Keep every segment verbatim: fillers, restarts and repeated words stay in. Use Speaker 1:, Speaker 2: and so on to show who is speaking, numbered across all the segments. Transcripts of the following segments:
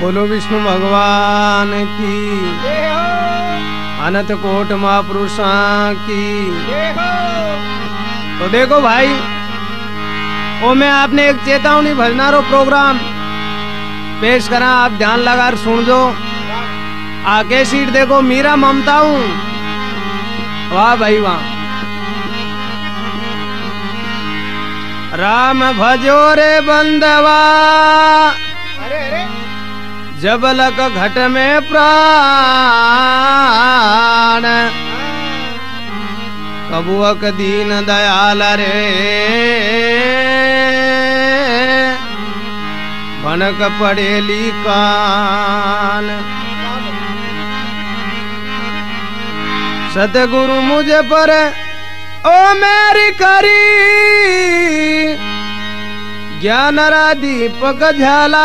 Speaker 1: बोलो विष्णु भगवान की, अनंत कोट महापुरुषा की। तो देखो भाई, वो मैं आपने एक चेतावनी भजनारो प्रोग्राम पेश करा, आप ध्यान लगा सुन जो। आगे सीट देखो, मीरा ममता हूँ, वाह भाई वाह। राम भजो रे बंदवा,
Speaker 2: अरे अरे
Speaker 1: जब लग घट में प्राण, कबुअक दीन दयाल रे, भनक पड़ेली कान। सतगुरु मुझे पर ओ मेरी करी, ज्ञान रा दीपक झाला,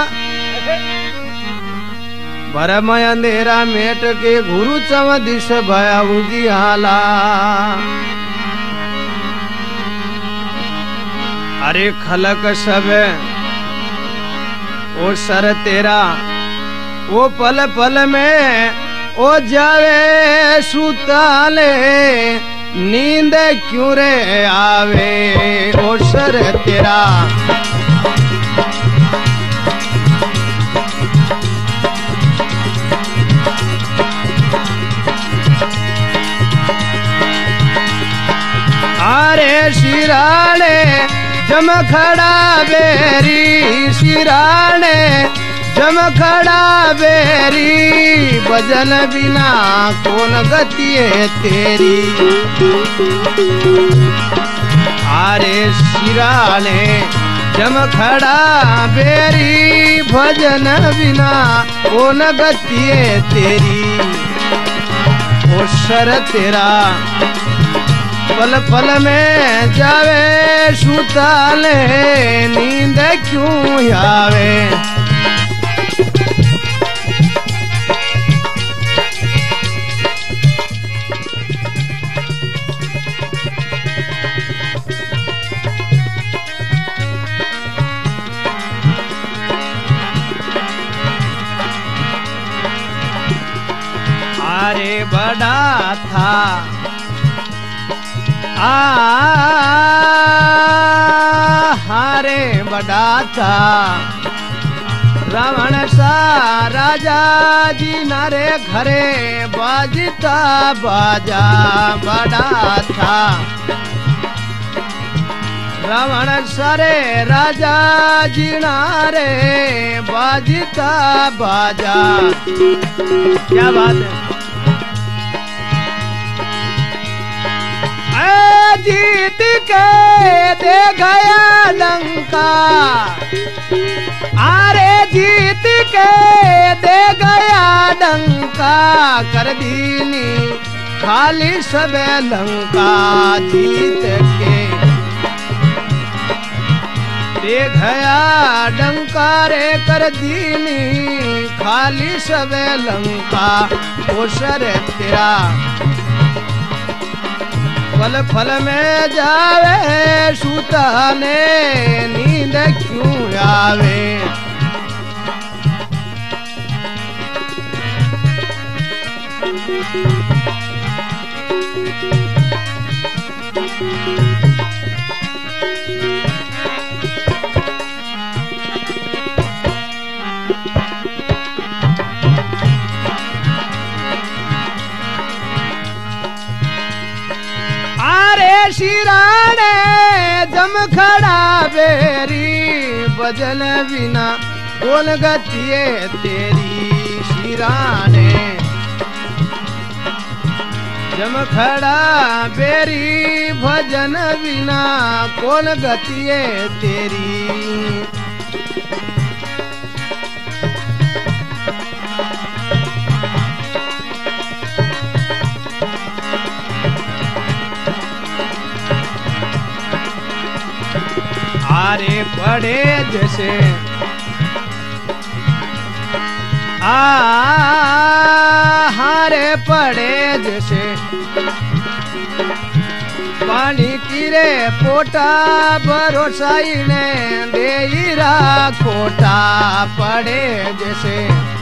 Speaker 1: भरमय अंधेरा मेट के गुरु चव दिश भया उजियाला। अरे खलक सब ओ सर तेरा, ओ पल पल में ओ जावे सुताले, नींद क्यों रे आवे ओ सर तेरा। अरे शिराणे जम खड़ा बेरी, शिराणे जम खड़ा बेरी, भजन बिना कौन गति है तेरी। अरे शिराणे जम खड़ा बेरी, भजन बिना कौन गति है तेरी। ओ सर तेरा पल पल में जावे सुताले, नींद क्यों आवे। अरे बड़ा था आ हारे बड़ा था रावण सा राजा जी नारे घरे, बाजता बाजा बड़ा था। रावण सारे राजा जी नारे, बाजता बाजा। क्या बात है। जीत के दे गया लंका, अरे जीत के दे गया लंका, कर दीनी खाली सब लंका। जीत के दे गया डंका रे, कर दीनी खाली सब लंका। ओ सर तेरा पल पल में जावे सुताने, नींद क्यों आवे। शिराणे जम खड़ा बेरी, बजन बिना कौन गति है तेरी। शिराणे जम खड़ा बेरी, भजन बिना कौन गति है तेरी। हारे पड़े जैसे आ हारे पड़े जैसे पानी कीरे पोटा भरोसाई ने देईरा खोटा पड़े जैसे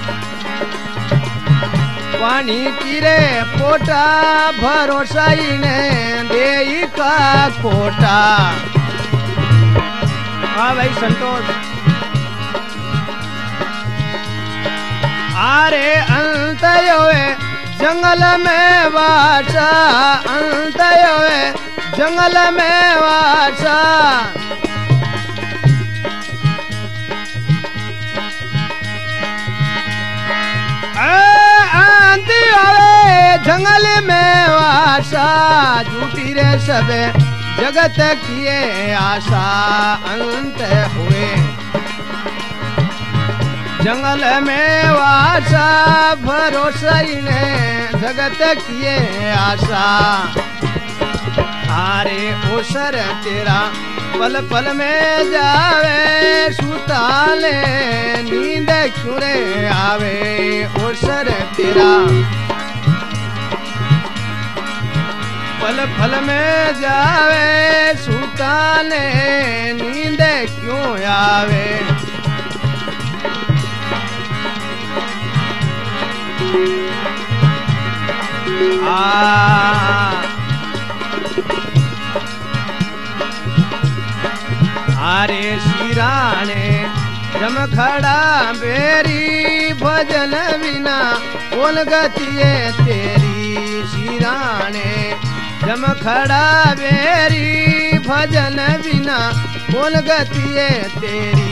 Speaker 1: पानी कीरे पोटा भरोसाई ने देई का खोटा। हाँ भाई संतोष। अरे अंत योए जंगल में वासा अंत योए जंगल में वासा अंत योए जंगल में वासा झूठी रे सबे जगत किए आशा अंत हुए जंगल में वासा भरोसा ने जगत किए आशा। आरे ओसर तेरा पल पल में जावे सुताले नींद क्यों रे आवे ओसर तेरा पल पल में जावे सुताले नींद क्यों आवे। आ आरे शिराने जम खड़ा बेरी भजन बिना कौन गतिए तेरी शिराने जम खड़ा बेरी भजन बिना कौन गतिए तेरी।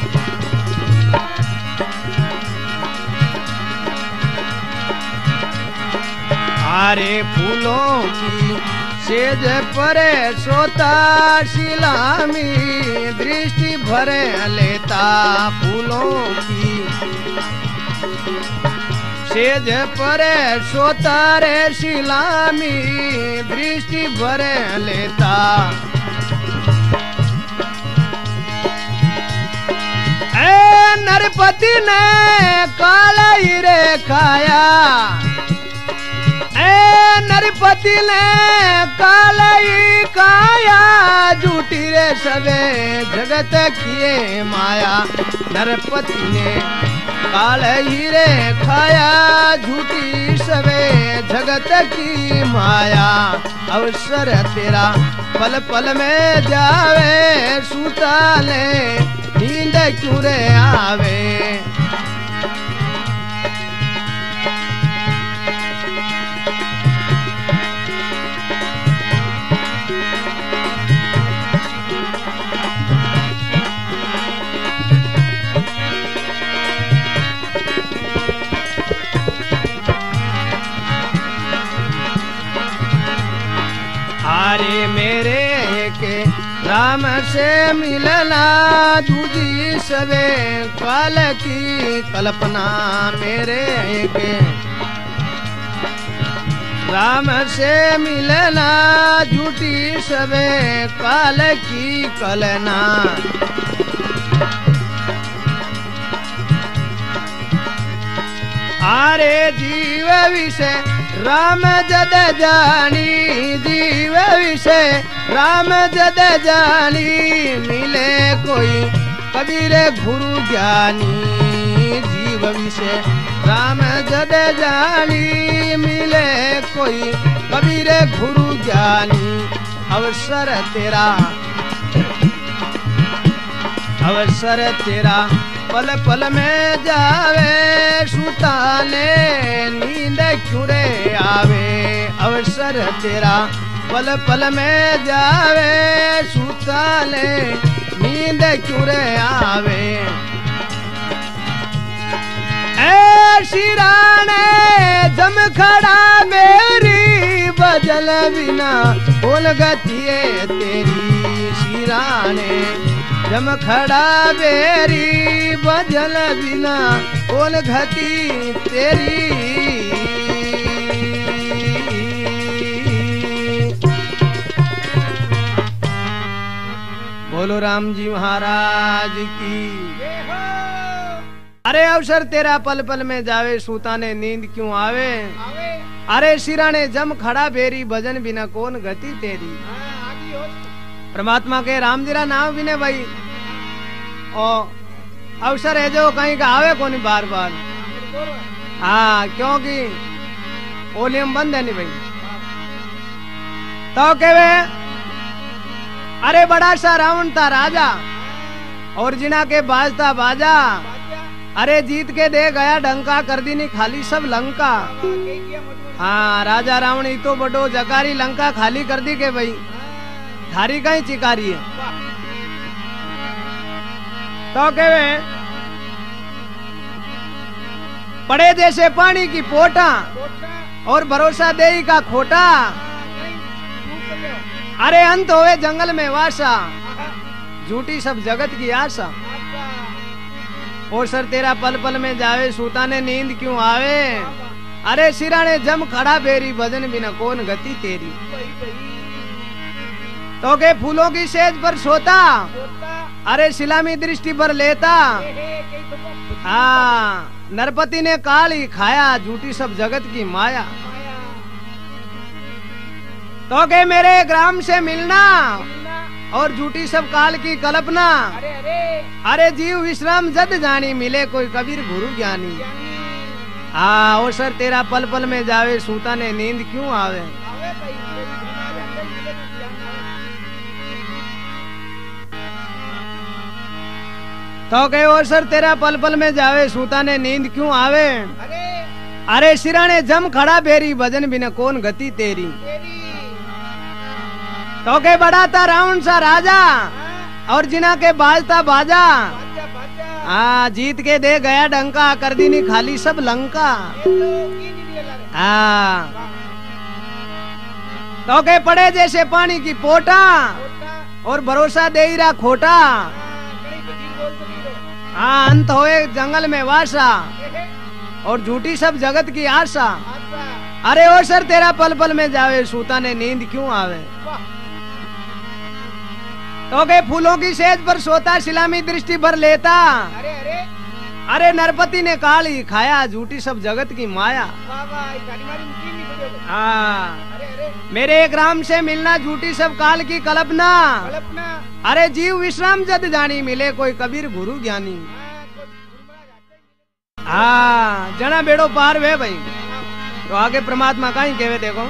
Speaker 1: आरे फूलों की सेज परे सोता शिलामी दृष्टि भरे लेता फूलों की सेज परे सोता रे शिलामी दृष्टि भरे लेता। ए नरपति ने काला हीरे खाया नरपति ने कालाई काया झूठी रे सबे जगत किए माया नरपति ने कालाई रे खाया झूठी सबे जगत की माया। अवसर तेरा पल पल में जावे सुताले नींद क्यों रे आवे। अरे मेरे के राम से मिलना दूजी सबे काल की कल्पना मेरे के राम से मिलना झूठी सबे काल की कलना। अरे जीव विषय राम जद जानी जीव विषय राम जद जानी मिले कोई कबीर गुरु ज्ञानी जीव विषय राम जद जानी मिले कोई कबीर गुरु ज्ञानी। अवसर तेरा अवसर तेरा पल पल में जावे सुताले नींद क्यों रे आवे। अवसर तेरा पल पल में जावे सुताले नींद क्यों रे आवे। ए शिराने जम खड़ा मेरी बजल बिना बोल गतिए तेरी शिराने जम खड़ा बेरी बजल बिना कौन घटी तेरी। बोलो राम जी महाराज की। अरे अवसर तेरा पल पल में जावे सूताने नींद क्यों आवे। अरे शिराने जम खड़ा बेरी भजन बिना कौन गति तेरी। परमात्मा के राम जीरा नाम भी ने भाई और अवसर है जो कहीं का आवे को नहीं बार बार। हाँ क्योंकि ओलियम बंद है नहीं भाई। तो केवे अरे बड़ा सा रावण था राजा और जिना के बाजता बाजा, अरे जीत के दे गया डंका कर दी नहीं खाली सब लंका। हाँ राजा रावण ही तो बड़ो जकारी लंका खाली कर दी के भाई थारी कहीं चिकारी है। तो केवे पड़े जैसे पानी की पोटा और भरोसा दे का खोटा, अरे अंत होए जंगल में वासा झूठी सब जगत की आशा। और सर तेरा पल पल में जावे सूता ने नींद क्यों आवे, अरे सिराने जम खड़ा बेरी भजन बिना कौन गति तेरी। तो के फूलों की सेज पर सोता, अरे सिलामी दृष्टि पर लेता। हाँ नरपति ने काल ही खाया झूठी सब जगत की माया। तो के मेरे ग्राम से मिलना और झूठी सब काल की कल्पना, अरे अरे अरे जीव विश्राम जद जानी मिले कोई कबीर गुरु ज्ञानी। हाँ और सर तेरा पल पल में जावे सूता ने नींद क्यों आवे। तो के और सर तेरा पल पल में जावे सूता ने नींद क्यों आवे, अरे अरे सिराने जम खड़ा बेरी भजन बिना कौन गति तेरी। तो के बड़ा था रावण सा राजा और जिना के बाजता बाजा, हाँ जीत के दे गया डंका कर दी नहीं खाली सब लंका। हाँ तो के पड़े जैसे पानी की पोटा और भरोसा दे ही रहा खोटा। हाँ अंत होए जंगल में वासा और झूठी सब जगत की आशा। अरे ओ सर तेरा पल पल में जावे सूता ने नींद क्यों आवे। तो के फूलों की सेज पर सोता सिलामी दृष्टि भर लेता, अरे अरे अरे नरपति ने काल ही खाया झूठी सब जगत की माया। हाँ मेरे ग्राम से मिलना झूठी सब काल की कल्पना, अरे जीव विश्राम जद जानी मिले कोई कबीर गुरु ज्ञानी। हाँ जना बेड़ो पार वे भाई। तो आगे परमात्मा कहीं कहवे देखो,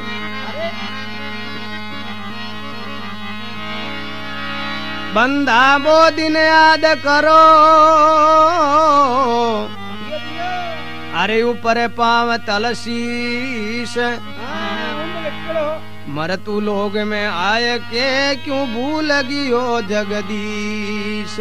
Speaker 1: बंदा वो दिन याद करो अरे ऊपर पाव तलसीस, मरतु लोग में आय के क्यों भूल गियो जगदीश।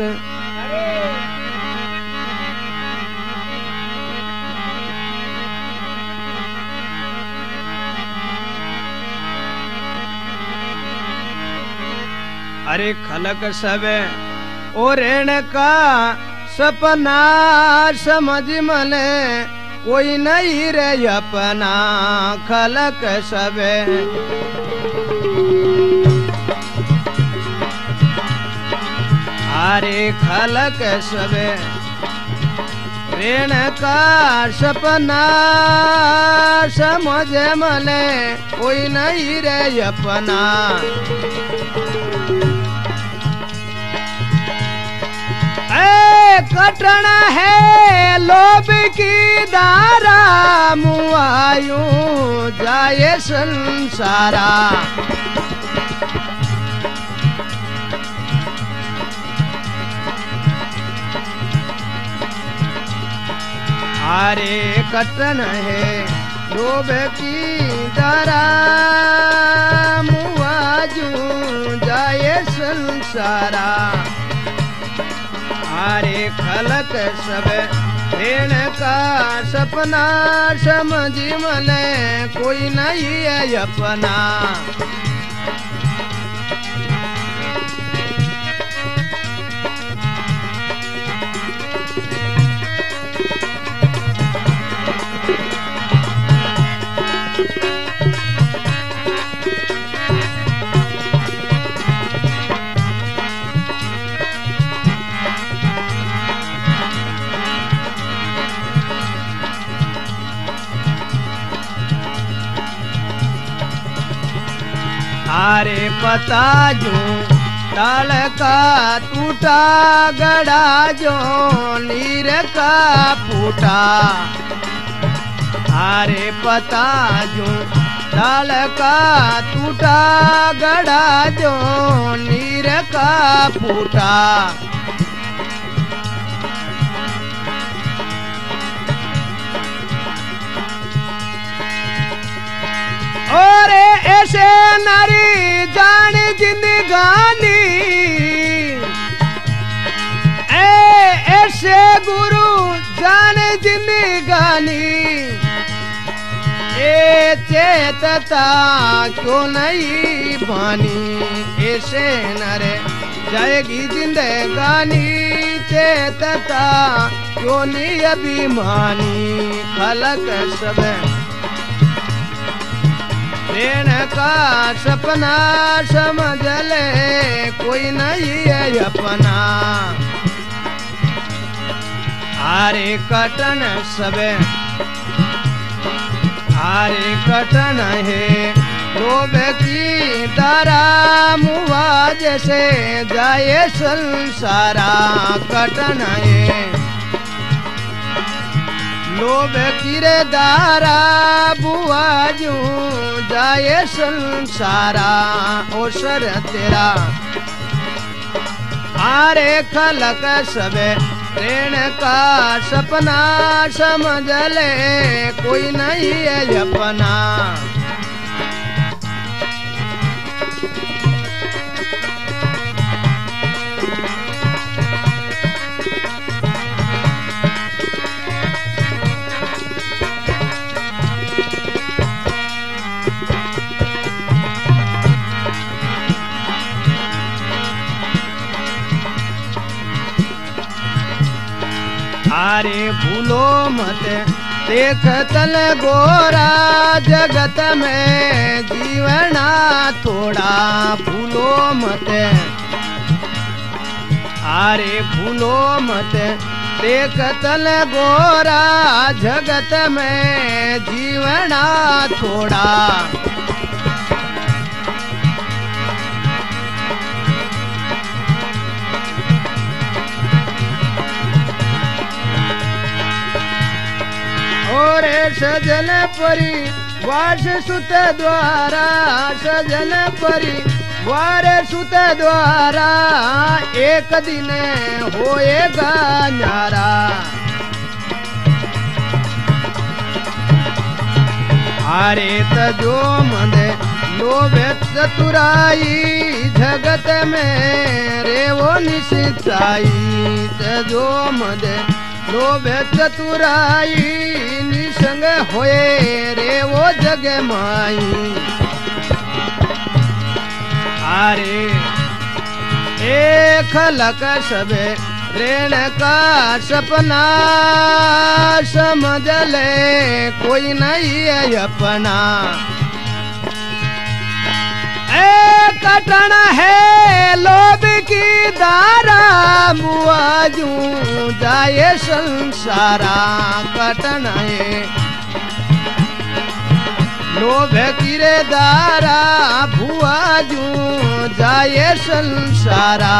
Speaker 1: अरे खलक सब और का सपना समझ मले कोई नहीं रे अपना खलक सब। अरे खलक सब ऋण का सपना समझ मले कोई नहीं रे अपना। कटण है लोभ की धारा मुआयू जाए संसारा। अरे कटन है लोभ की धारा मुआयू जाए संसारा। अरे खलक सब ऋण का सपना समझ मले कोई नहीं है अपना। पता जो ताल का टूटा गड़ा जो नीर का फूटा। अरे पता जो ताल का टूटा गड़ा जो नीर का फूटा। और ऐसे नारी जाने जिंदगानी, ए ऐसे गुरु जाने जिंदगानी। ए चेतता क्यों नहीं बानी, ऐसे नरे जाएगी जिंदगानी। चेतता क्यों नहीं अभिमानी, खलक सब प्रेण का सपना समझ ले, कोई नहीं है अपना। आरे कटन सबे आरे कटन है, लोभ की तारा मुआ जैसे जाए संसारा। कटन है लोभ किरे दारा बुआ जू जाए संसारा। ओ सर तेरा आरे खलक सबे प्रेण का सपना समझ ले, कोई नहीं है अपना। अरे भूलो मत देख तल गोरा, जगत में जीवना थोड़ा। भूलो मत अरे भूलो मत देख तल गोरा, जगत में जीवना थोड़ा। और सजन परी वास सुत द्वारा, सजन परी वार सुत द्वारा। एक दिन होएगा न्यारा। अरे तजो मंदे लोभ चतुराई, जगत में रे वो निशिताई। तजो मंदे लोभ चतुराई, निसंग होए रे वो जग माई। अरे एक खलक सबे ऋण का सपना समझ ले, कोई नहीं है अपना। ए कटन है लोभ की दारा, मुआजू जाए संसारा। कटन है लोभ की रे दारा, भुआजू जाए संसारा।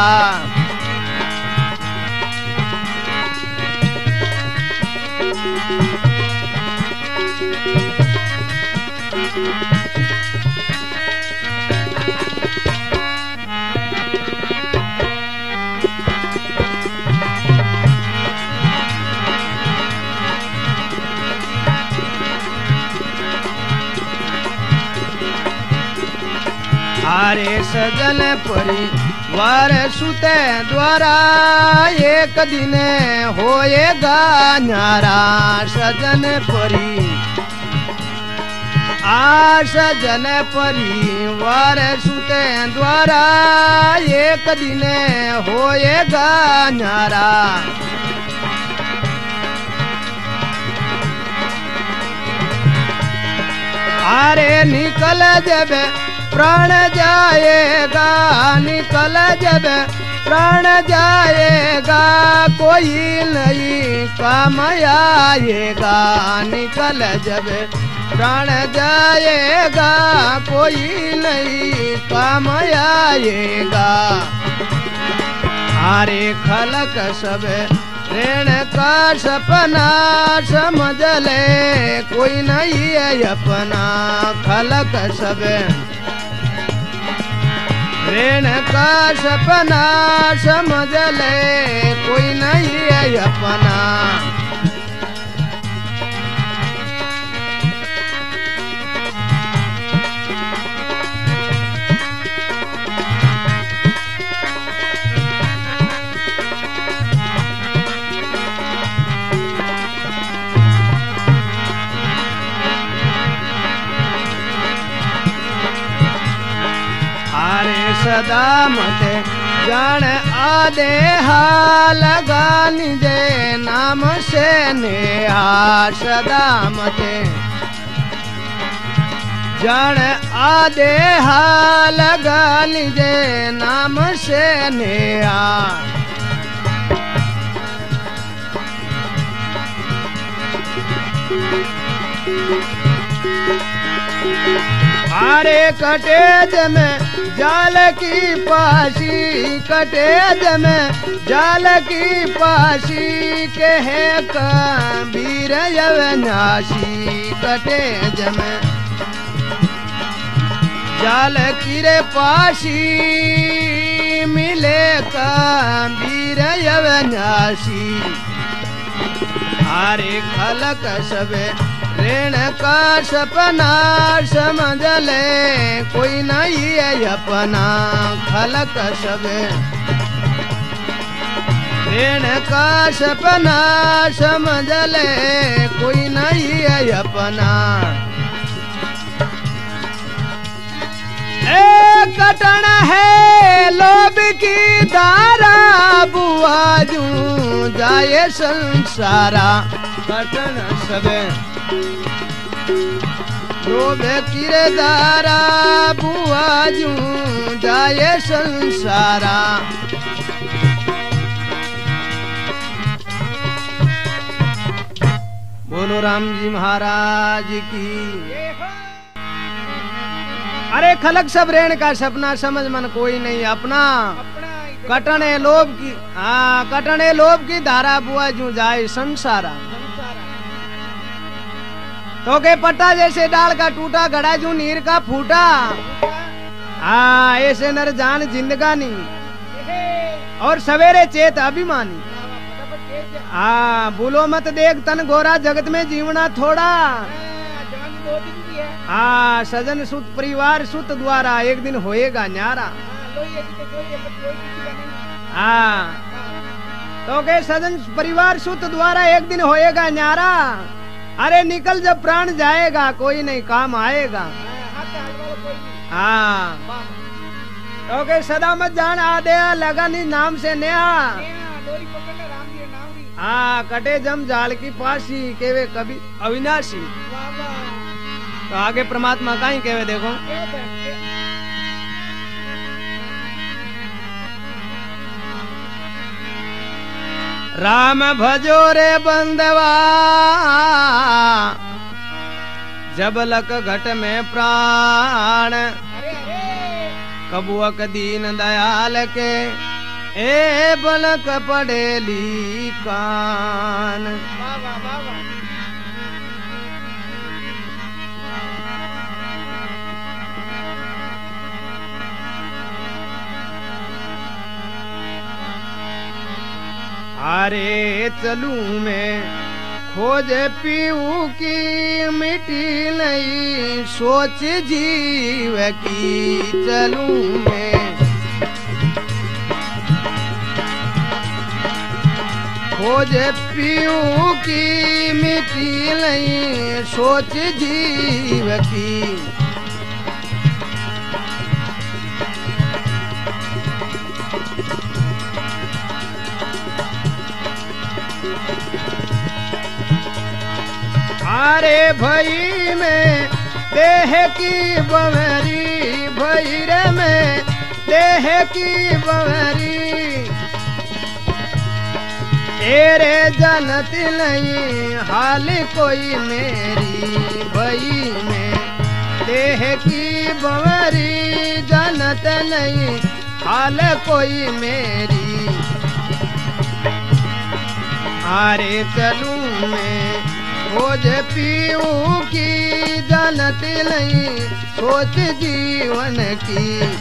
Speaker 1: अरे सजन परिवार सुते द्वारा, एक दिन होएगा न्यारा। सजन परी आ सजन परिवार सुते द्वारा, एक दिन होएगा न्यारा। अरे निकल जब प्राण जाएगा, निकल जब प्राण जाएगा, कोई नहीं काम आएगा। निकल जब प्राण जाएगा कोई नहीं काम आएगा। हारे खलक सब ऋण का सपना समझ ले कोई नहीं है अपना। खलक सब ऋण का सपना समझ ले कोई नहीं है अपना। सदा मते जान आदे हाल गानी जे नाम से नेहा। सदा मते जान आदे हाल गानी जे नाम से नेहा। अरे कटेज में जाल की पाशी कटेज में जाल की पाशी के है कबीर अविनाशी। कटेज में जाल की रे पाशी मिले कबीर अविनाशी। हारे खलक सबे ऋण का सपना समझ ले कोई नहीं है अपना। खलक सब ऋण का सपना समझ ले कोई नहीं है अपना। ए कटन है लोभ की धारा बुआजू जाए संसारा। कटन सब लोभ किरदारा बुआजू जाए संसारा। बोलो राम जी महाराज की। अरे खलक सब ऋण का सपना समझ मन कोई नहीं अपना। कटने लोभ की हाँ कटने लोभ की धारा बुआजू जाए संसारा। तो के पट्टा जैसे डाल का टूटा घड़ा जू नीर का फूटा। हाँ ऐसे नर जान जिंदगानी और सवेरे चेत अभिमानी। हाँ भूलो मत देख तन गोरा जगत में जीवना थोड़ा। हाँ सजन सुत परिवार सुत द्वारा एक दिन होएगा न्यारा। हाँ तो के सजन परिवार सुत द्वारा एक दिन होएगा न्यारा। अरे निकल जब प्राण जाएगा कोई नहीं काम आएगा। हाँ तो के सदा मत जान आदे लगनी नाम से नेहा। हाँ कटे जम जाल की पासी केवे कभी अविनाशी। तो आगे परमात्मा का ही केवे देखो। राम भजो रे बंदवा जब लक घट में प्राण। कबुअक दीन दयाल के ए बलक पड़ेली कान। अरे चलूं मैं खोज पीऊ की मिटी नहीं सोच जीव की। चलूं मैं खोज पीऊ की मिटी नहीं सोच जीव की। अरे भई में देह की बवरी भैरे में देह की बवरी। तेरे जानत नहीं हाल कोई मेरी भई में देह की बंवरी जानत नहीं हाल कोई मेरी हारे चलूं मैं खोज पीऊं की जानत नहीं सोच जीवन की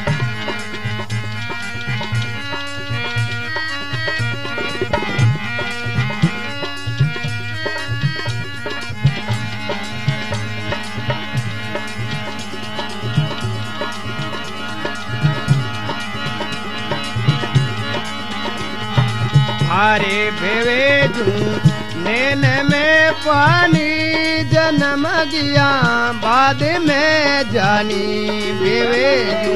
Speaker 1: हारे भेवेजू नैन में पानी जन्म गया बाद में जानी भेवेजू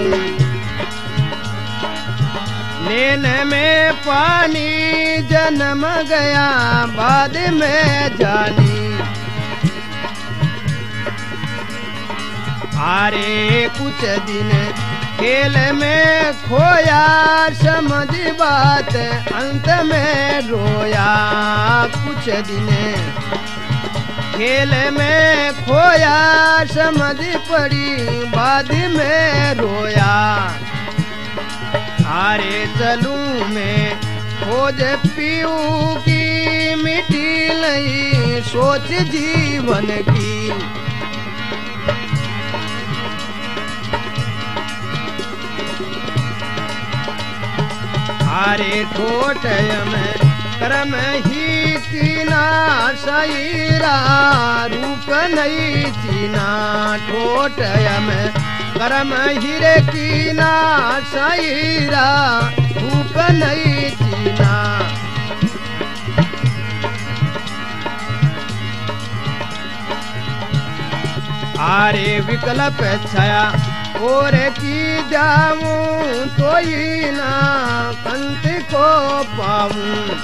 Speaker 1: नैन में पानी जन्म गया बाद में जानी हारे कुछ दिन खेल में खोया समझ बात अंत में रोया कुछ दिन खेल में खोया समझ पड़ी बाद में रोया हारे चलूं मैं खोज पीऊं की मिटी नहीं सोच जीवन की हारे ठोटयम कर्म ही चीना सईरा रूप नहीं चीना ठोटयम कर्म हिरे कीना सईरा रूप नहीं चीना हारे विकल्प छाया और की जाऊं तो ही ना कंत को पाऊं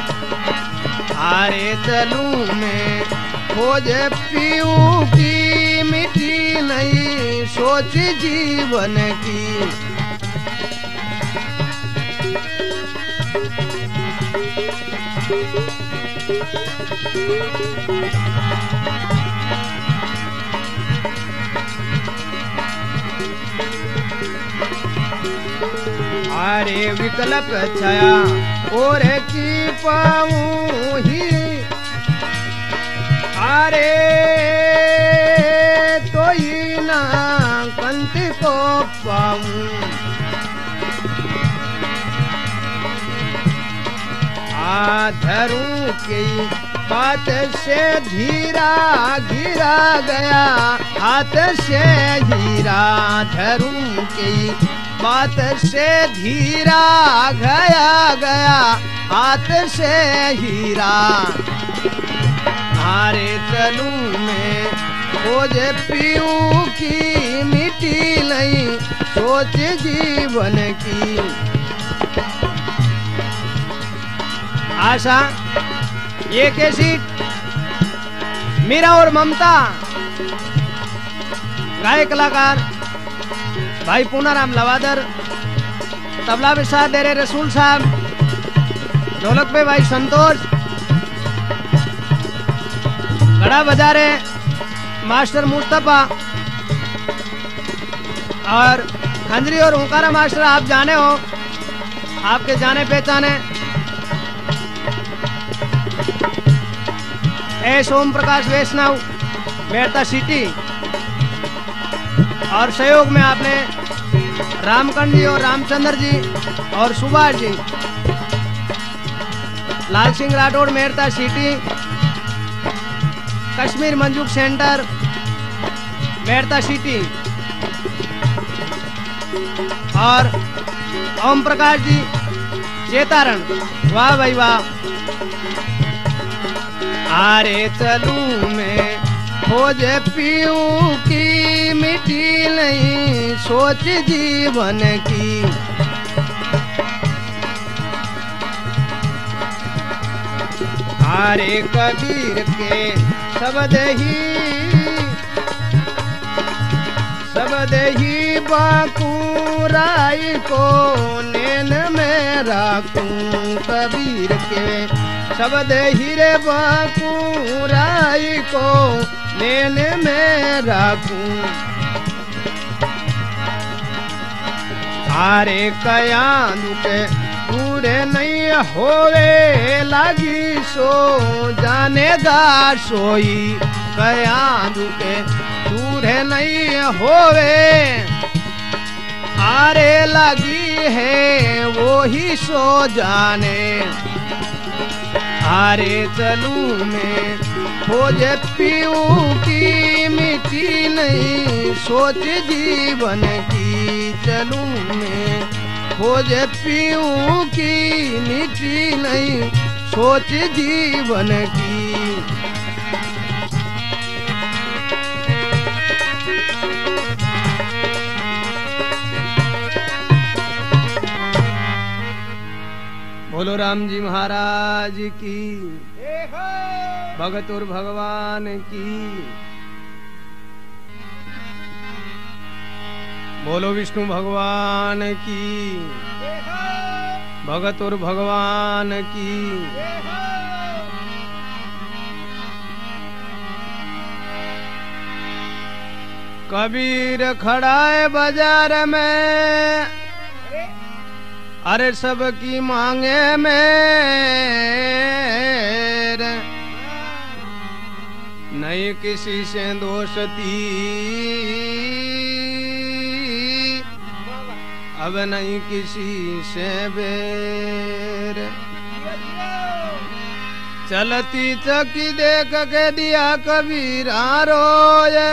Speaker 1: हारे चलूं मैं खोज पीऊं की मिटी नहीं सोच जीवन की हारे विकल्प छाया और की पाऊं ही हारे तो ही ना कंत को पाऊं आधरू की बात से धीरा गिरा गया हाथ से हीरा धरू की बात से धीरा गया गया हाथ से हीरा हारे चलूं मैं खोज पीऊं की मिटी नहीं सोच जीवन की आशा ये कैसी मीरा और ममता गायक कलाकार भाई पूनाराम लवादर तबला पे साथ दे रहे रसूल साहब ढोलक पे भाई संतोष घड़ा बजा रहे मास्टर मुस्तफा और खंजरी और हुकारा मास्टर आप जाने हो आपके जाने पहचाने एस ओम प्रकाश वैष्णव मेहता सिटी और सहयोग में आपने रामकंड जी और रामचंद्र जी और सुभाष जी लाल सिंह राठौड़ मेहता सिटी कश्मीर मंजूक सेंटर मेहता सिटी और ओम प्रकाश जी चेतारण वाह भाई वाह हारे चलूं मैं खोज पीऊं की मिटी नहीं सोच जीवन की हारे कबीर के शब्द ही शब्द ही बाकू राय को नैन में राखूं कबीर के सब दे हीरे बकुराई को नैन में रखूं। हारे कया दुखे पूरे नहीं होवे लगी सो जानेगा सोई। कया दुखे पूरे नहीं होवे आरे लगी है वो ही सो जाने। आरे चलूं मैं खोज पीऊं की मिट्टी नहीं सोच जीवन की। चलूं मैं खोज पीऊं की मिट्टी नहीं सोच जीवन की। बोलो राम जी महाराज की, भगत और भगवान की। बोलो विष्णु भगवान की, भगत और भगवान की। कबीर खड़ा है बाजार में, अरे सबकी मांगे मेरे। नहीं किसी से दोस्ती अब नहीं किसी से बैर। चलती चकी देख के दिया कबीरा रोए।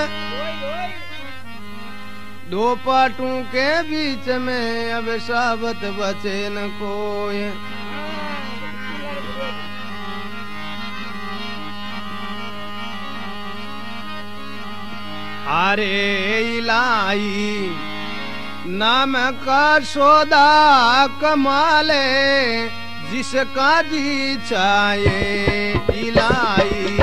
Speaker 1: दो पाटों के बीच में अब साबत बचे न कोई। अरे इलाई नाम का सौदा कमाले जिसका जी चाहे। इलाई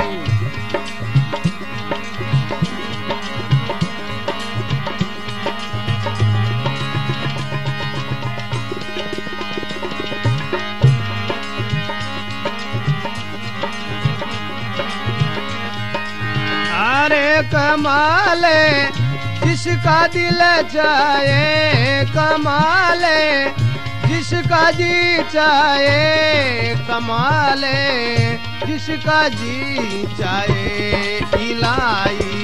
Speaker 1: अरे कमाले जिसका दिल चाहे। कमाले जिसका जी चाहे। कमाले जिसका जी चाहे। इलाई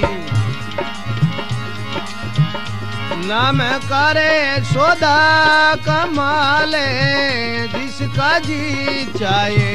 Speaker 1: नाम करे सौदा कमाले जिसका जी चाहे।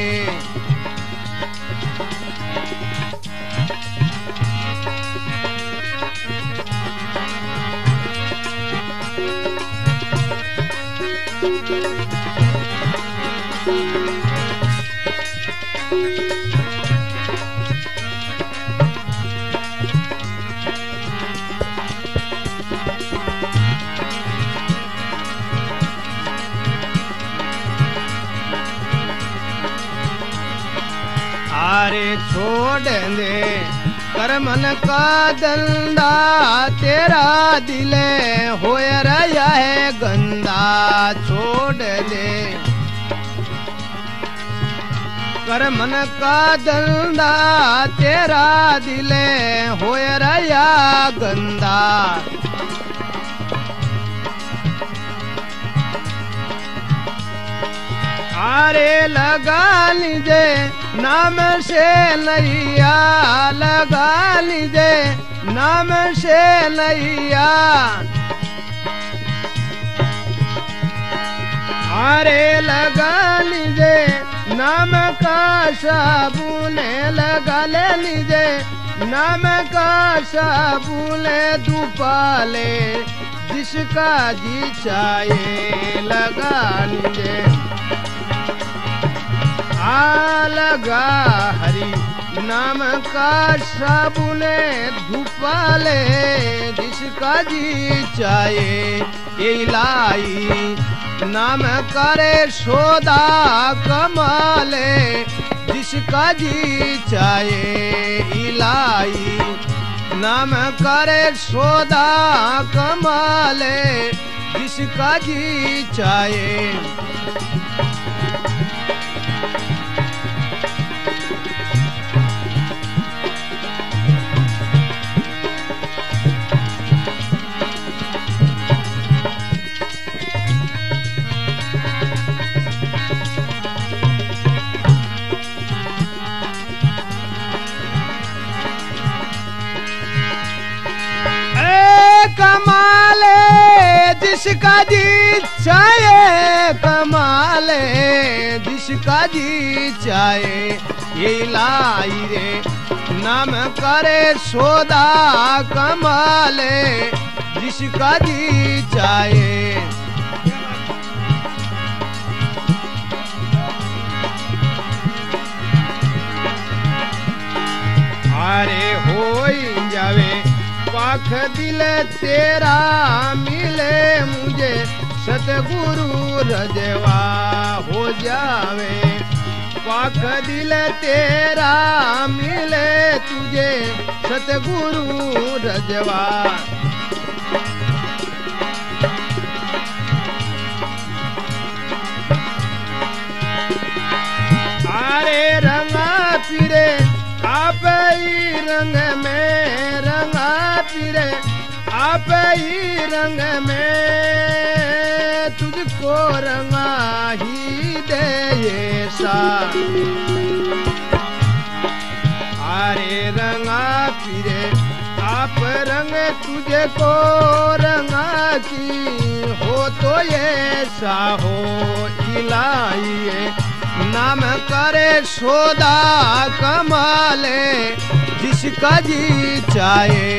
Speaker 1: अरे छोड़ दे करमन का दंदा तेरा दिल हो रहा है गंदा। छोड़ दे करमन का दंदा तेरा दिल हो रहा गंदा। अरे लगा लीजे नाम से नैया। लगा लीजे नाम से नैया। अरे लगा लीजे नाम का साबुन। लगा ले लीजे नाम का साबुन। दुपाले जिसका जी चाहे। लगा लीजे आ लगा हरि नाम का साबुन। धुपाले जिसका जी चाहे। इलाई नाम करे सौदा कमाले जिसका जी चाहे। इलाई नाम करे सौदा कमाले जिसका जी चाहे। जिसका जी चाहे कमाले, जिसका जी चाहे ये लाई रे, नाम करे सोदा कमाले, जिसका जी चाहे। अरे हो जावे पाख दिल तेरा, मिले मुझे सतगुरु रजवा हो जावे, पाख दिल तेरा मिले तुझे सतगुरु रजवा। अरे रंगा पीरे आप ही रंग में, रंगा पीरे आप ही रंग में, तुझको रंगा ही दे ये सा। अरे रंगा पीरे आप रंग तुझे को रंगा की, हो तो ये सा हो इलाही, नाम करे सोदा कमाले, जिसका जी चाहे।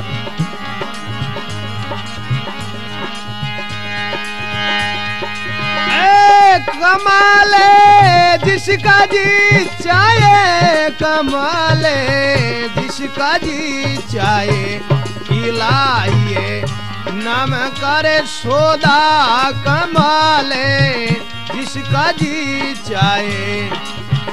Speaker 1: ए कमाले जिसका जी चाहे, कमाले जिसका जी चाहे, खिलाइए नाम करे सोदा कमाले, जिसका जी चाहे।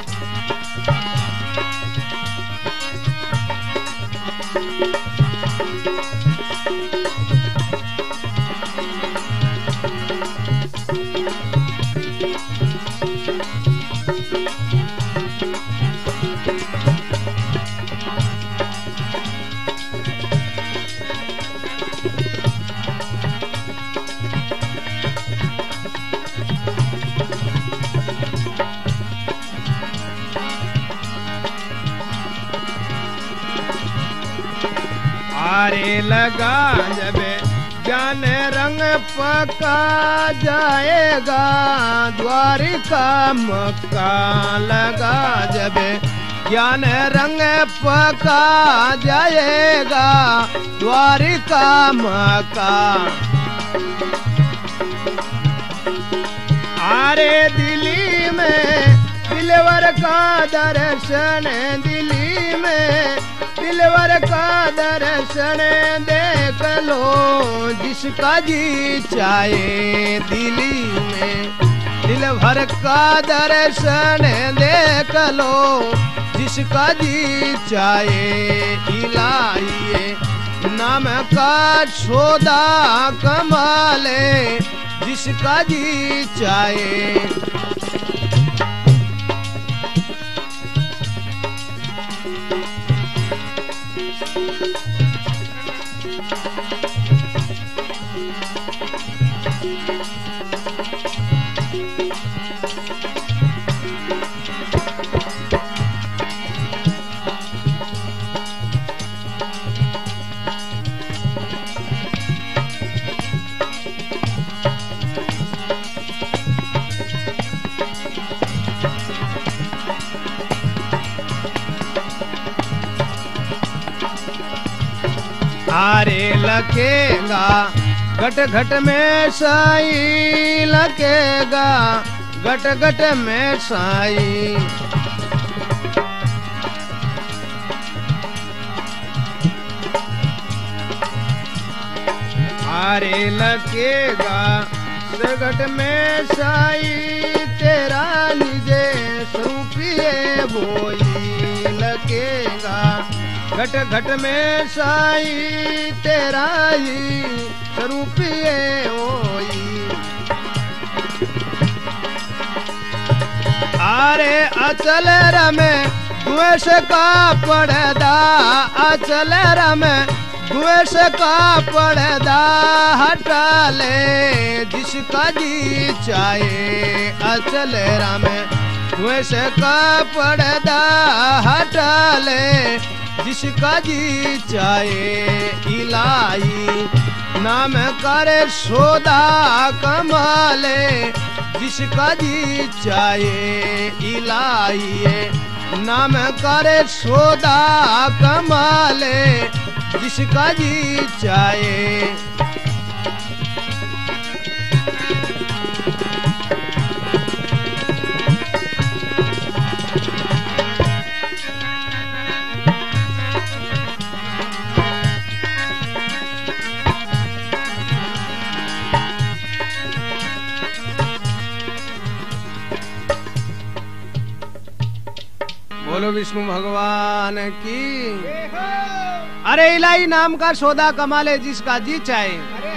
Speaker 1: आरे लगा जब ज्ञान रंग पका जाएगा, द्वारिका मक्का लगा जब ज्ञान रंग पका जाएगा, द्वारिका मक्का। आरे दिल्ली में दिलवर का दर्शन, दिल्ली में दिलवर का दर्शन देख लो, जिसका जी चाहे। दिल्ली में दिलभर का दर्शन देख लो, जिसका जी चाहे। इलाही नाम का सौदा कमाले, जिसका जी चाहे। आरे लखेगा घट घट में साई, लखेगा घट घट में साई। आरे लखेगा घट में साई, तेरा निजे स्वरूपिए बोई। लखेगा घट घट में साई, तेरा ही स्वरूपिए होई। आरे अचल रमे द्वेष का पड़दा, अचल रमे द्वेष का पड़दा हटा ले, जिसका जी चाहे। अचल रमे द्वेष का पड़दा हटा ले, जिसका जी चाहे इलाई, नाम करे सौदा कमाले, जिसका जी चाहे इलाई, नाम करे सौदा कमाले, जिसका जी चाहे। बोलो विष्णु भगवान की। अरे इलाई नाम का सौदा कमा ले जिसका जी चाहे।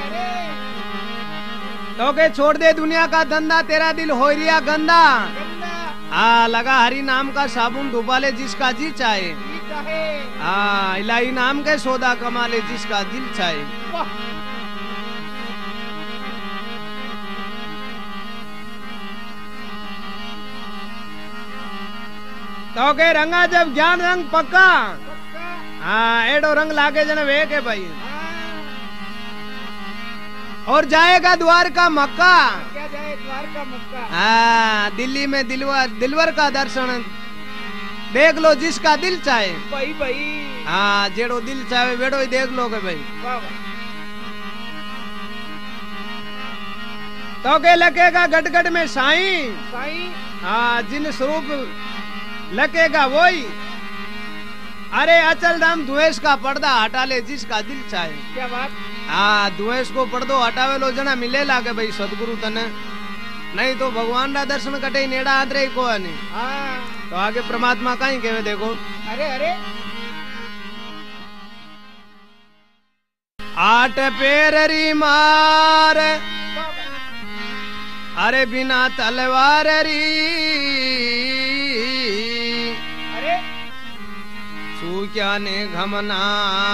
Speaker 1: तो के छोड़ दे दुनिया का धंधा, तेरा दिल हो रिया गंदा। हाँ लगा हरि नाम का साबुन डुबा ले जिसका जी चाहे। हाँ इलाई नाम के सौदा कमा ले जिसका दिल चाहे। तो के रंगा जब ज्ञान रंग पक्का, हाँ एडो रंग लागे जन वे के भाई, और जाएगा द्वार का मक्का।
Speaker 2: क्या जाए द्वार का मक्का।
Speaker 1: हाँ दिल्ली में दिलवर दिलवर का दर्शन देख लो जिसका दिल चाहे।
Speaker 2: भाई भाई
Speaker 1: हाँ जेड़ो दिल चाहे वेड़ो ही देख लो के भाई। तो के लगेगा गटगट में साईं,
Speaker 2: साईं
Speaker 1: हाँ जिन स्वरूप लगेगा वही। अरे अचल धाम द्वेष का पर्दा हटा ले जिसका दिल चाहे।
Speaker 2: क्या बात।
Speaker 1: हाँ द्वेष को पर्दो हटावे लो जना मिले लागे भाई सदगुरु तने, नहीं तो भगवान का दर्शन कटे नेड़ा आदरे को नहीं।
Speaker 2: हाँ
Speaker 1: तो आगे परमात्मा का ही कहवे देखो।
Speaker 2: अरे अरे
Speaker 1: आठ पेररी मार, अरे बिना तलवार री,
Speaker 2: अरे
Speaker 1: सूक्या ने घमना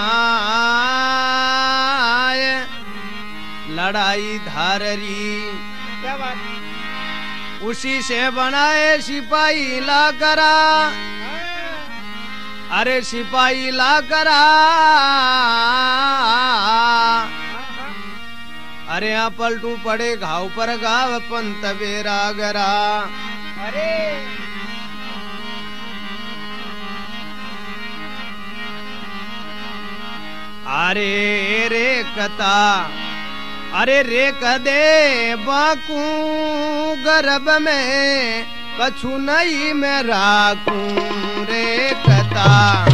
Speaker 1: लड़ाई धाररी।
Speaker 2: क्या बात।
Speaker 1: उसी से बनाए सिपाही ला करा, अरे सिपाही ला करा। अरे यहाँ पलटू पड़े घाव पर घाव पंत बेरा गरा।
Speaker 2: अरे
Speaker 1: अरे रे कता, अरे रे कदे बाकू गर्भ में कछु नहीं मैं राखूं रे कता।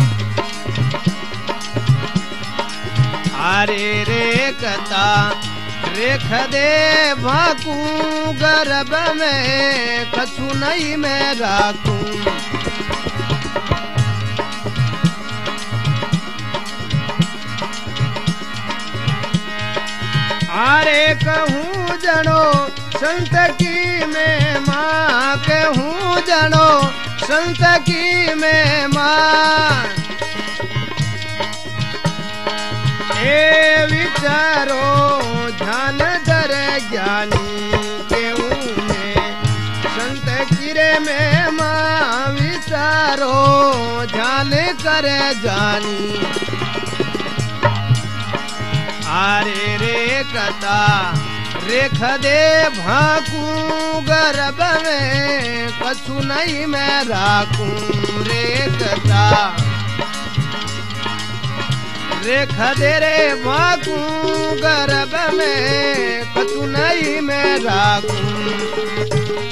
Speaker 1: अरे रे कता रेख दे बाकू गर्भ में कछु नहीं मैं राखूं। अरे कहूँ जनो संत की मैं माँ, कहूँ जनो संत की मैं माँ। ए विचारो ध्यान दर ज्ञानी, कहूँ मैं संत की रे मैं माँ। विचारो ध्यान कर जानी। अरे रे कता रेख दे भाकू गर्भ में कछु नहीं मैं राखूं रे कता। रेख दे रे भाकू गर्भ में कछु नहीं मैं राखूं।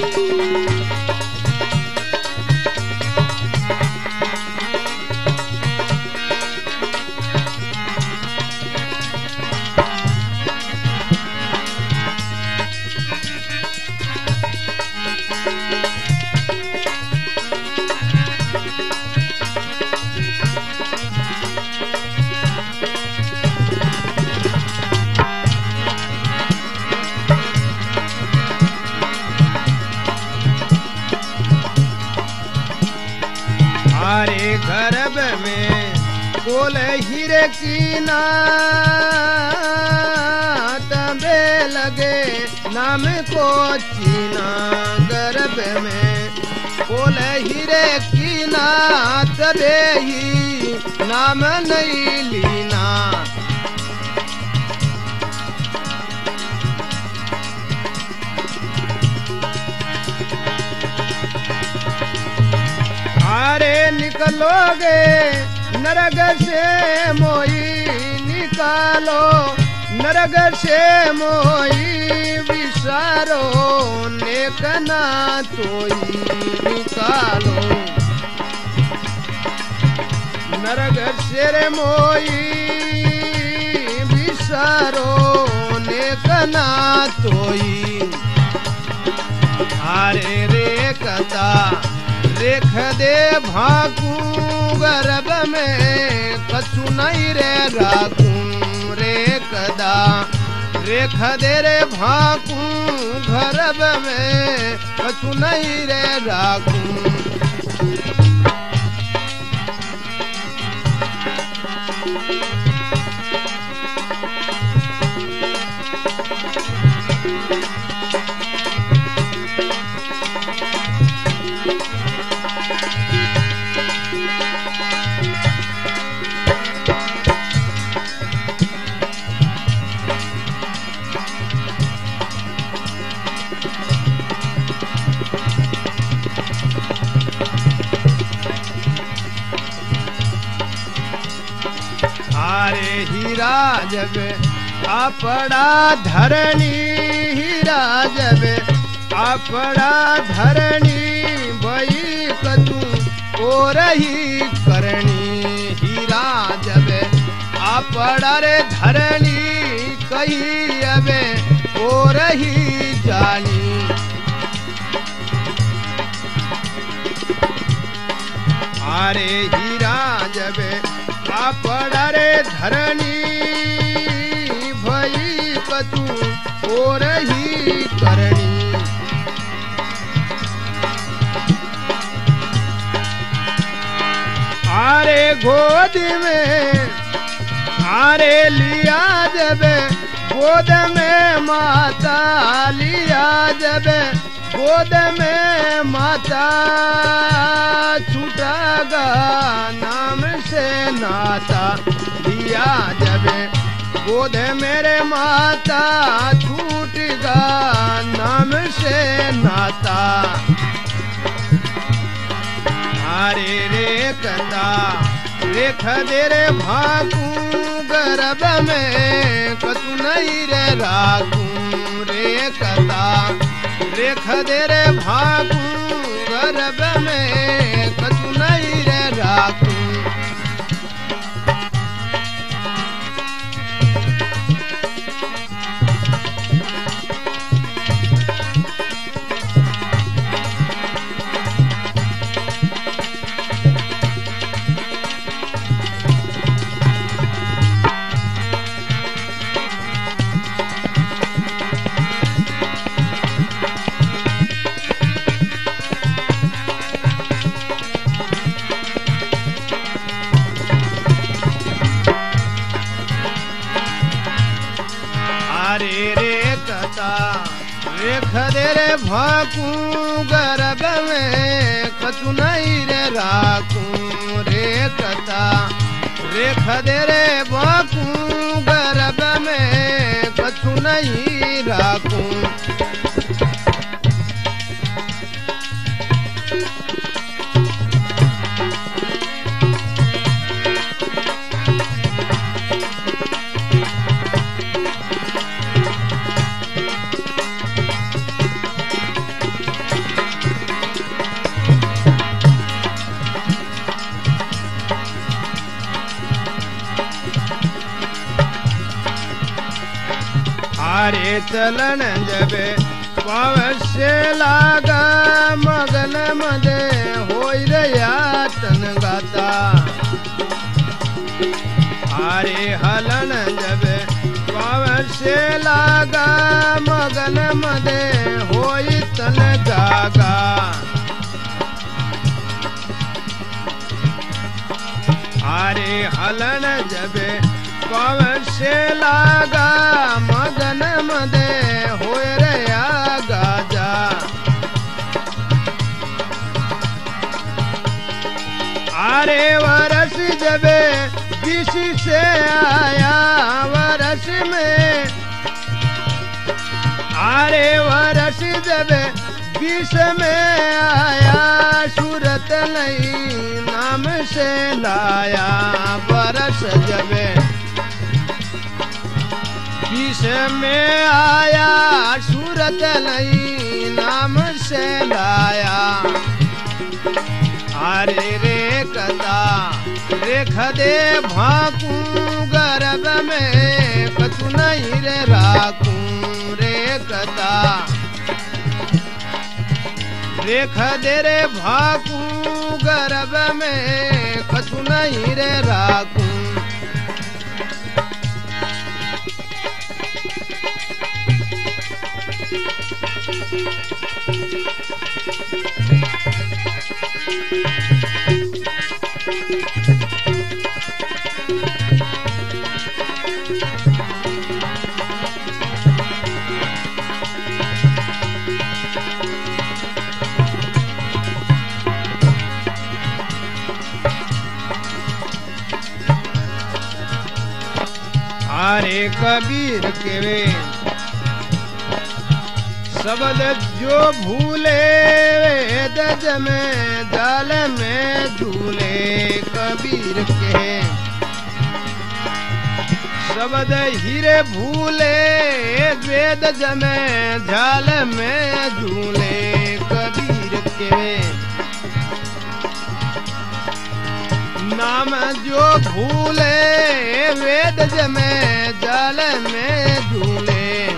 Speaker 1: हमारे गर्भ में कोल हीरे की नात बे लगे नाम को चीना। गर्भ में कोल हीरे की नात बे ही नाम नहीं लीना। अरे निकलोगे नरक से मोई, निकालो नरक से मोई, विसारो नेक ना तोई, निकालो नरक से रे मोई, विसारो नेक ना तोई। अरे रे कता रेख दे भाकू गर्भ में, कछु नहीं रे राखू रे कदा। रेख दे रे भाकू गर्भ में, कछु नहीं रे राखू। अरे हीरा जब आपड़ा धरणी, हीरा जब आपड़ा धरणी, भई कतू और ही करणी। हीरा जब आपड़ा रे धरणी, कही अब और ही जानी। अरे हीरा जब आपड़ा रे धरणी, भई कतू और ही करणी। अरे गोद में अरे लिया जब, गोद में माता लिया जब, गोद में माता, छूटेगा नाम से नाता। लिया जब गोद मेरे माता, छूटेगा नाम से नाता। अरे रे कंदा रेख दे रे भाकू गर्भ में, कछु नहीं रे राखू रे कंदा। रेख दे रे भाकू गर्भ में, कछु नहीं रे राखू। अरे रे कता रेख दे रे भाकू गर्भ में, कछु नहीं रे राखू रे कता। रेख दे रे भाकू गर्भ में, कछु नहीं राखू। अरे चलन जब पवस्य लागा, मगन मदे होई रे यातन गाता। अरे हलन जब पवस्य लागा, मगन मदे होई तन गागा। अरे हलन जब पवस्य लागा, मगन मदे होय रे गाजा। अरे वरस जबे बीस से आया वर्ष में, अरे वर्ष जब बीस में आया सूरत नहीं नाम से लाया। वर्ष जब बीस में आया सूरत नहीं नाम से लाया। अरे रे कदा रेख दे भाकू गर्भ में कछु नहीं रे राखू। रे कदा रेख दे रे भाकू गर्भ में कछु नहीं रे राखू। अरे कबीर के वे शब्द जो भूले वेद जमे जल में झूले। कबीर के शब्द हीरे भूले वेद जमे जल में झूले। कबीर के नाम जो भूले वेद जमे जल में झूले।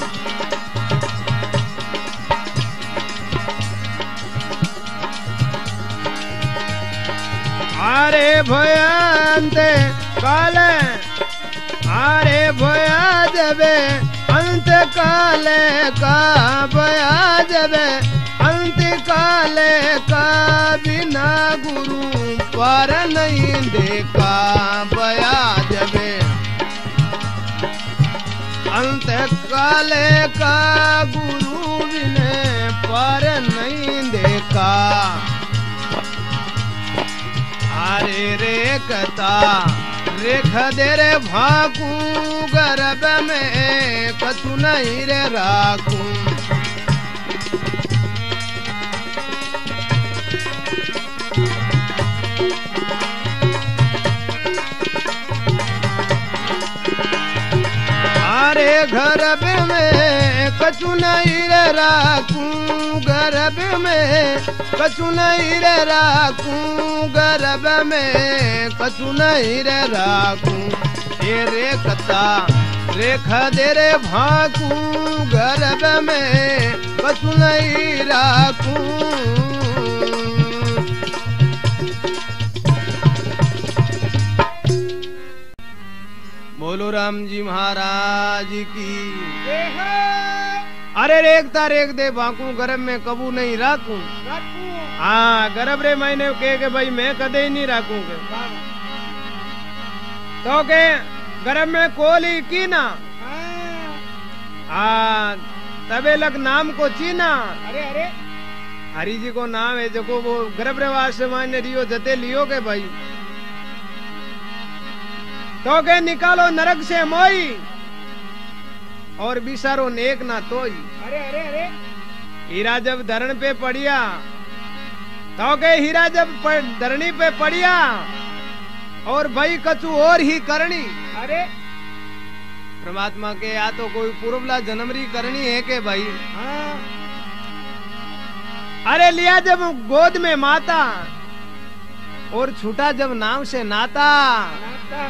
Speaker 1: अरे भयंत काल अरे भया जबे अंत काल का भया जबे अंत काल का बिना गुरु पर नहीं देखा। बया जबे अंत काल का गुरु बिने पर नहीं देखा। अरे रे कता रेख दे रे भाकू गर्भ में कछु नहीं रे राखू। अरे गर्भ में कछु नहीं रे राखू। गर्भ में कछु नहीं रे राखू। गर्भ में कछु नहीं रे राखू। ये रे कता रेख दे रे भाकू गर्भ में कछु नहीं राखू। बोलो राम जी महाराज की। अरे रेखता रेख दे बाकू गर्भ में कबू नहीं राखू। हाँ गर्भ रे मैंने कहे के भाई मैं कदे ही नहीं राखू के। तो के गर्भ में कोली की ना हाँ तबे लग नाम को चीना।
Speaker 2: अरे अरे
Speaker 1: हरि जी को नाम है जो को वो गर्भ रे वास्ते मैंने रियो जते लियो के भाई। तो के निकालो नरक से मोई और बिसारो नेक ना तोई।
Speaker 2: अरे अरे अरे
Speaker 1: हीरा जब धरण पे पड़िया तो के हीरा जब धरणी पे पड़िया और भाई कछु और ही करनी।
Speaker 2: अरे
Speaker 1: परमात्मा के या तो कोई पूर्वला जन्मरी करनी है के भाई।
Speaker 2: हाँ।
Speaker 1: अरे लिया जब गोद में माता और छूटा जब नाम से नाता।
Speaker 2: नाता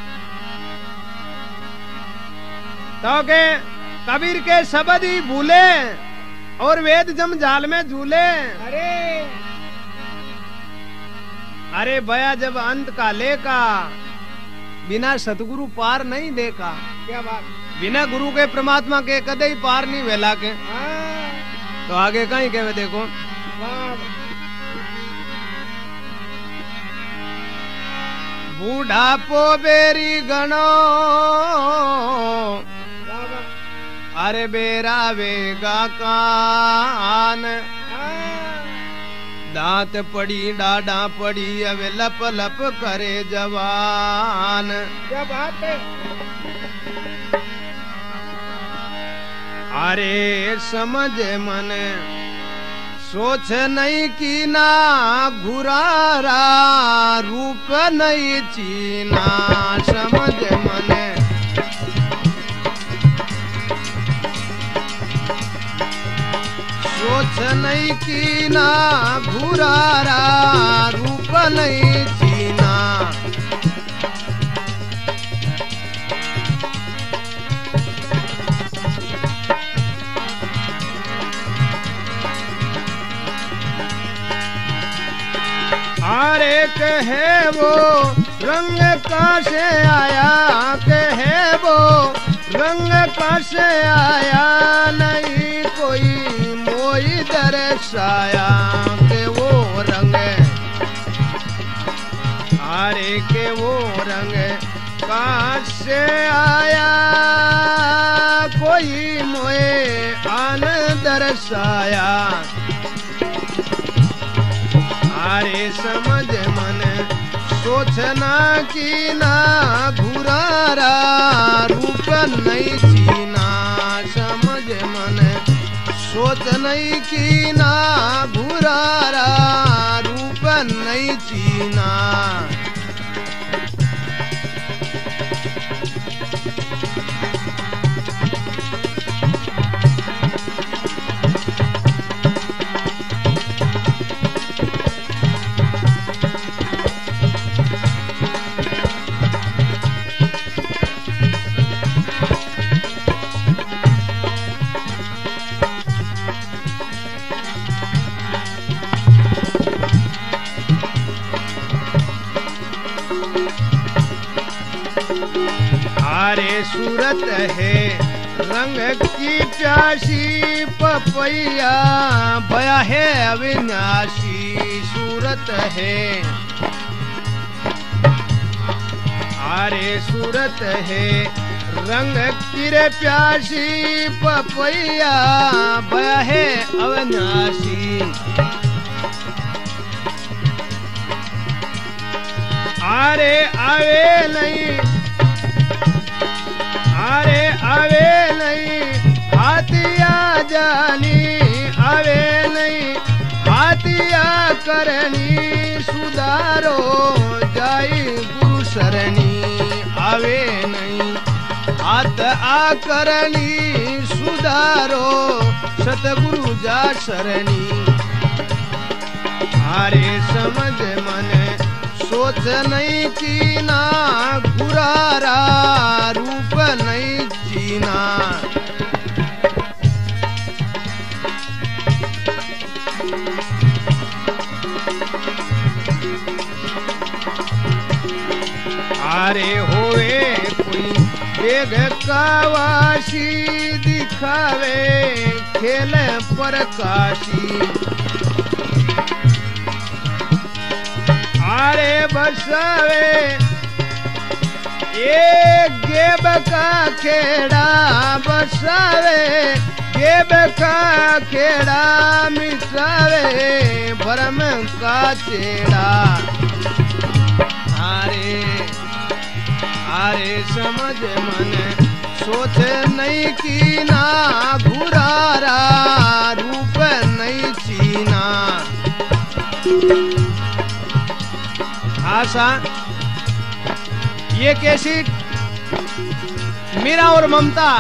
Speaker 1: तो के कबीर के शब्द ही भूले और वेद जम जाल में झूले।
Speaker 2: अरे
Speaker 1: अरे भया जब अंत का लेका बिना सतगुरु पार नहीं देखा।
Speaker 2: क्या बात।
Speaker 1: बिना गुरु के परमात्मा के कदे ही पार नहीं वेला के।
Speaker 2: हाँ।
Speaker 1: तो आगे कहीं के देखो बूढ़ापो बेरी गणो अरे बेरा वेगा कान दांत पड़ी डाडा पड़ी अब लप लप करे जवान।
Speaker 2: क्या बात है।
Speaker 1: अरे समझ मन सोच नहीं की ना घुरारा रूप नहीं चीना। समझ मन सोच नहीं की ना घुरारा रूप नहीं चीना। अरे कहे वो रंग कासे आया, कहे वो रंग कासे आया, नहीं कोई मोई दर्शाया के वो रंग। अरे के वो रंग कासे आया, कोई मोए आन दर्शाया। अरे समझ मन सोचना की ना घुरारा रूप नहीं चीना। समझ मन सोच नहीं की ना घुरारा रूप नहीं चीना। अरे सूरत है रंग की प्यासी पपैया, बया है अविनाशी सूरत है। अरे सूरत है रंग की रे प्यासी पपैया, बया है अविनाशी। अरे आवे नहीं, अरे आवे नहीं हाथिया जानी, आवे नहीं हाथिया करनी, सुधारो जाई गुरु शरणी। आवे नहीं हाथ आ करनी, सुधारो सतगुरु जा शरणी। अरे समझ मन सोच नहीं की ना घुरारा रूप नहीं चीना। अरे होए कोई बेग कावासी, दिखावे खेल प्रकाशी। अरे बसावे ये गेब का खेड़ा, बसावे गेब का खेड़ा, मिटावे भरम का चेड़ा। अरे अरे समझ मन सोच नहीं की ना घुरारा रूप नहीं चीना। आशा ये कैसेट मीरा और ममता,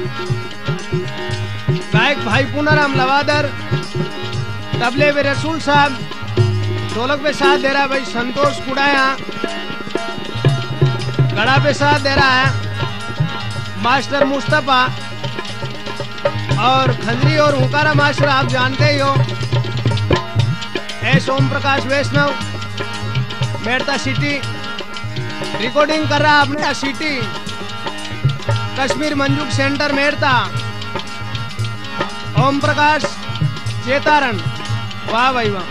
Speaker 1: गायक भाई पूनाराम लवादर, तबले पे रसूल साहब, ढोलक पे साथ दे रहा भाई संतोष कुड़ाया, गड़ा पे साथ दे रहा है मास्टर मुस्तफा, और खंजरी और हुकारा मास्टर आप जानते ही हो। S Om Prakash Vaishnav Merta city, recording कर रहा अपने सिटी कश्मीर मंजूक सेंटर मेड़ता। ओम प्रकाश चेतारण, वाह भाई वाह।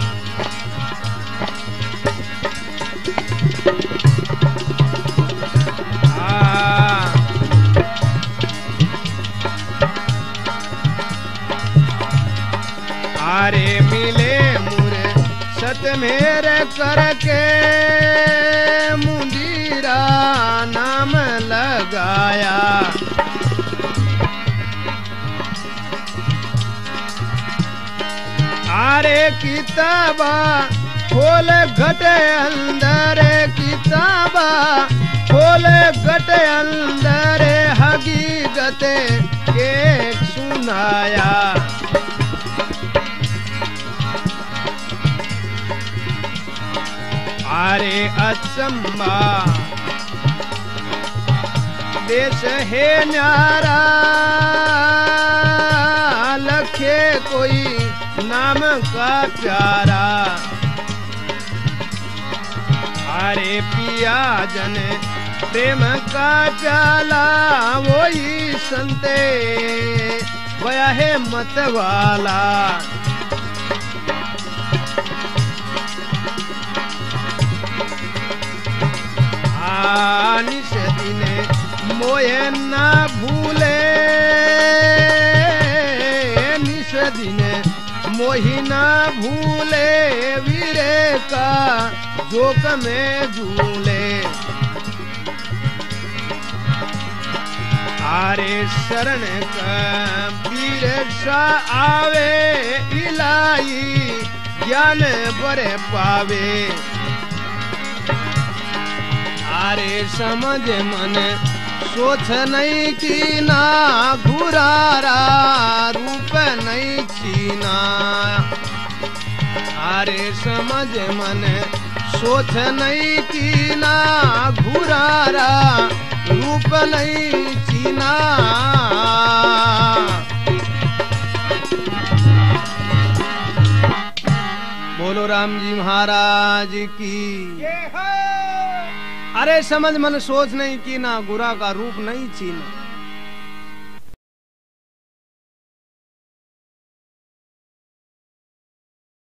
Speaker 1: अरे मिले मुरे गत मेरे करके मुंदीरा नाम लगाया। आरे किताबा खोल घटे अंदर, किताबा खोल घटे अंदर हकीकत के सुनाया। आरे अचंबा देश है न्यारा, लखे कोई नाम का प्यारा। अरे पिया जन प्रेम का प्याला, वही संते वया है मत वाला। निश दिने मोए ना भूले, निश दिने मोही ना भूले, वीरे का जोक में झूले। आरे शरण का वीर सा आवे, इलाई ज्ञान बरे पावे। आरे समझ मन सोच नहीं कीना, घुरारा रूप नहीं चीना। आरे समझ मन सोच नहीं कीना, घुरारा रूप नहीं चीना। बोलो राम जी महाराज की।
Speaker 2: ये है
Speaker 1: अरे समझ मन सोच नहीं की ना, गुरा का रूप नहीं चीना।